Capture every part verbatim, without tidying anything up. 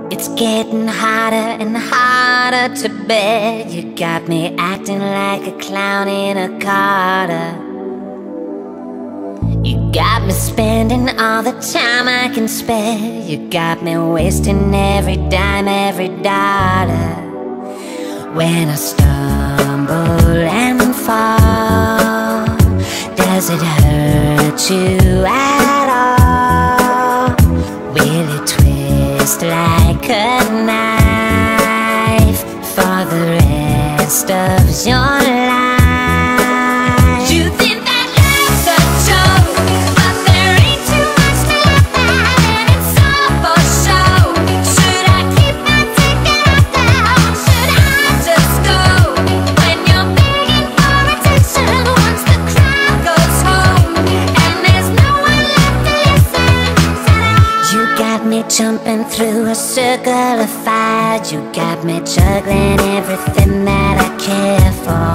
It's getting harder and harder to bear. You got me acting like a clown in a Carter. You got me spending all the time I can spare. You got me wasting every dime, every dollar. When I stumble and fall, does it hurt you at all? Will it twist like a knife for the rest of your life? You think that life's a joke, but there ain't too much to laugh at, and it's all for show. Should I keep my ticket out there, or should I just go? When you're begging for attention once the crowd goes home, and there's no one left to listen. You got me jumping through a circle of fire. You got me juggling everything that I care for.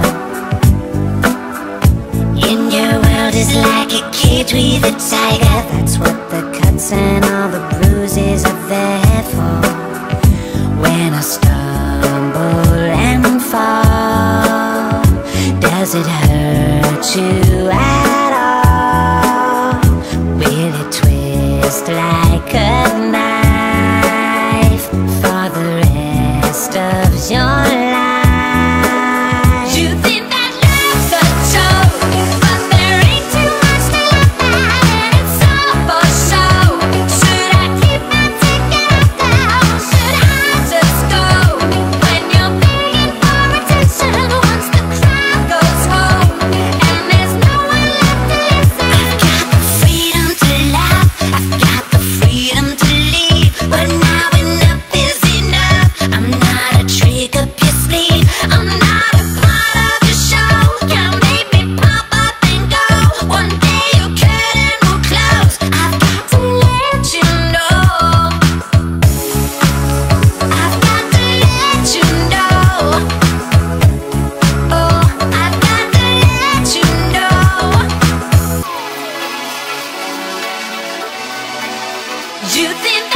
In your world is like a cage with a tiger. That's what the cuts and all the bruises are there for. When I stumble and fall, does it hurt you at all? Will it twist like a knife for the rest of your life? You think that life's a joke, but there ain't too much to laugh at, and it's all for show. Should I keep my ticket out there, or should I just go? When you're begging for attention once the crowd goes home, and there's no one left to listen. I've got the freedom to laugh, I've got the freedom to leave, but now enough is enough. I'm not a trick up your sleeve, I'm not a part of your show. Can't make me pop up and go. One day your curtain will close. I've got to let you know, I've got to let you know, oh, I've got to let you know. You think